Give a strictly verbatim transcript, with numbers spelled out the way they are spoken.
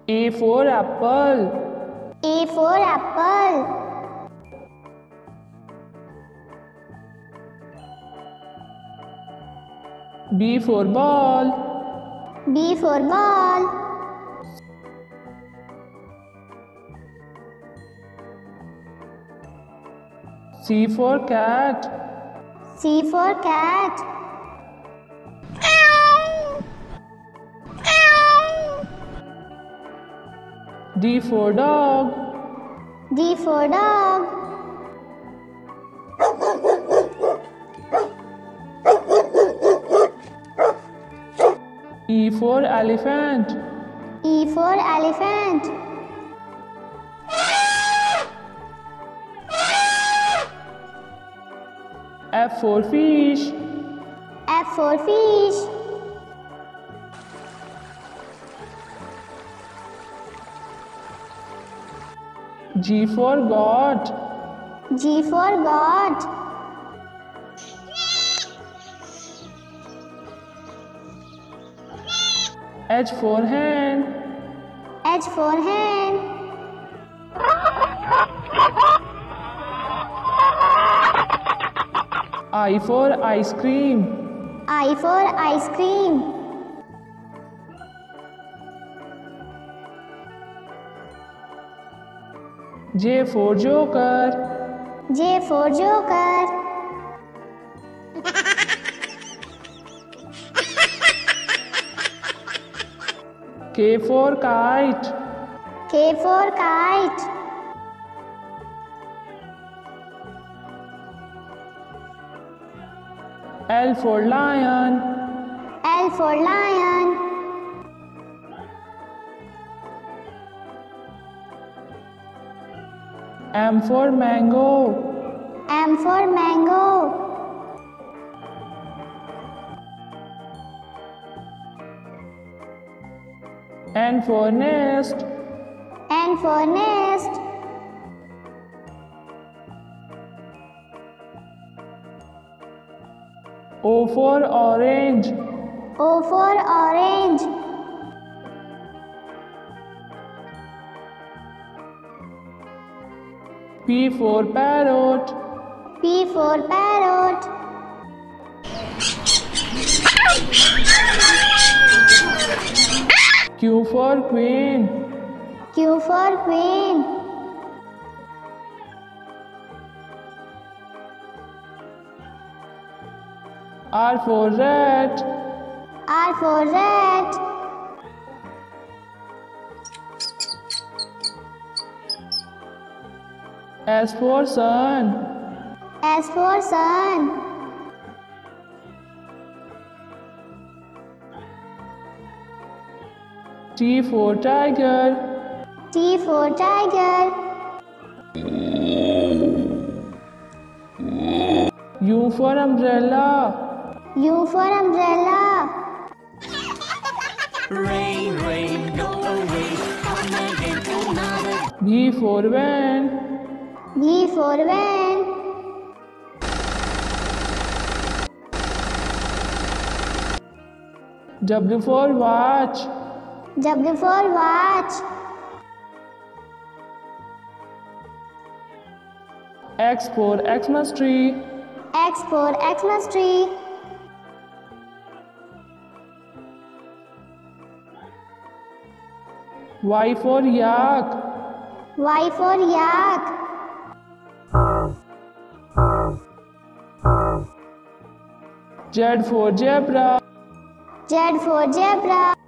A for apple. A for apple. B for ball. B for ball. C for cat. C for cat. D for dog. D for dog. E for elephant. E for elephant. F for fish. F for fish. G for goat. G for goat. H for hen. H for hen. I for ice cream. I for ice cream. J for joker. J for joker. K for kite. K for kite. L for lion. L for lion. M for mango. M for mango. N for nest. N for nest. O for orange. O for orange. P for parrot. P for parrot. Q for queen. Q for queen. R for rat. R for rat. S for sun. S for sun. T for tiger. T for tiger. U for umbrella. U for umbrella. Rain, rain, go away. Come again another. V for van. V for van. W for watch. W for watch. X for Xmas tree. X for Xmas tree. Y for yak. Y for yak. Z for zebra. Z for zebra.